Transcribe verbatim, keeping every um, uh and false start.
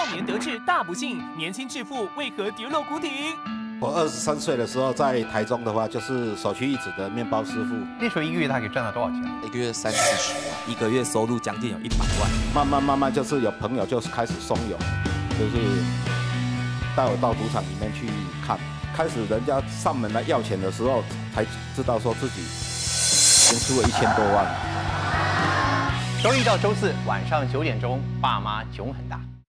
少年得志大不幸，年轻致富为何跌落谷底？ 我二十三岁的时候在台中的话，就是首屈一指的面包师傅。 那时候一个月大概赚到多少钱？ 一个月三四十万，一个月收入将近有一百万。 慢慢慢慢就是有朋友就是开始怂恿，就是带我到赌场里面去看。开始人家上门来要钱的时候，才知道说自己已经输了一千多万。 周一到周四晚上九点钟，爸妈囧很大。